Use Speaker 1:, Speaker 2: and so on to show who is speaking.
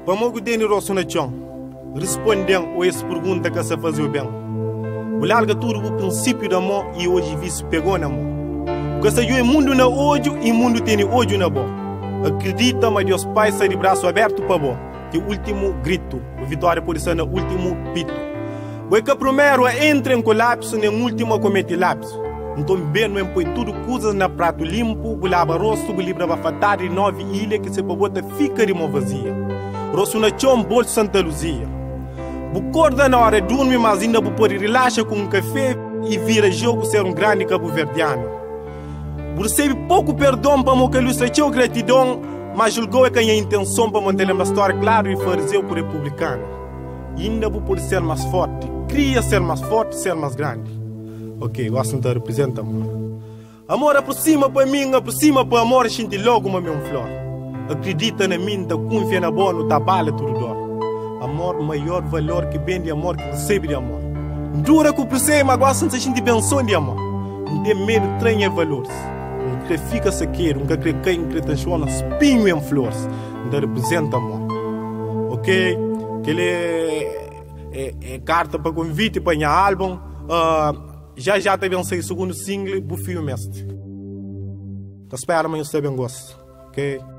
Speaker 1: Vamos que tem rosto na chão. Respondendo a essa pergunta que se fazia bem. O larga tudo o princípio da mão e hoje vice pegou na mão. Porque se eu mundo na ódio e mundo tem ódio na boa. Acredita, mas Deus Pai sai de braço aberto para bom. Que o último grito, a vitória pode ser no último pito. Porque primeiro entra em colapso, nem último comete lapso. Então bem não põe tudo coisas na prato limpo, o lava rosto, o livro vai fatar e 9 ilhas que se bota fica de mão vazia. Rosto na chão, bolso Santa Luzia. Bucorda na hora de dormir, mas ainda pode relaxar com um café e vira jogo ser um grande cabo-verdiano. Recebe pouco perdão para o que lhe sentiu gratidão, mas julgou que a intenção para manter uma história clara e fazer o republicano. E ainda pode ser mais forte, queria ser mais forte, ser mais grande. Ok, o assunto representa amor. Amor aproxima para mim, aproxima para amor, a gente logo uma minha flor. Acredita na mim, tá confia na boa, no tabala tudo dor. Amor, maior valor que bem de amor, que recebe de amor. Dura que o percebe, agora se a gente pensou de amor. Não tem medo, treina valores. Nunca fica sequeiro, nunca crê quem, nunca transforma espinho em flores. Não representa amor. Ok? Aquele é carta para convite para minha álbum. Já teve um segundo single, Bufio Mestre. Tá esperando, mas eu sei bem gosto. Ok?